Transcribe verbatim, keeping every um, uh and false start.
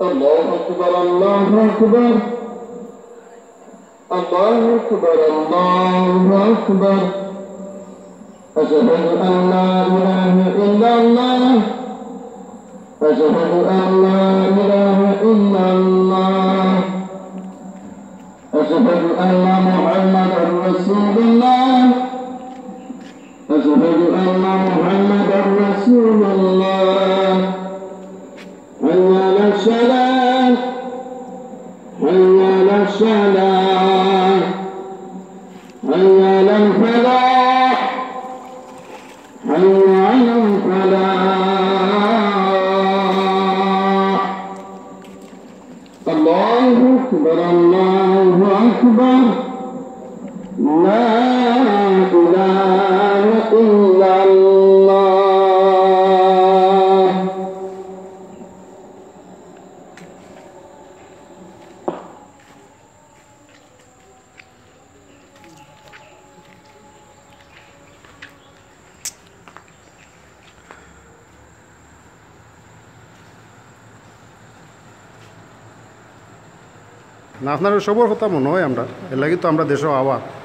الله أكبر الله أكبر الله أكبر الله أكبر أشهد أن لا إله إلا الله أشهد أن لا إله إلا الله أشهد أن محمدا رسول الله أشهد أن محمدا رسول الله حي على الصلاة حي على الصلاة حي على الفلاح حي على الفلاح الله أكبر الله أكبر لا إله إلا الله. না আপনার সবর কথা মনে হয় আমরা এর লাগি তো আমরা দেশে আওয়া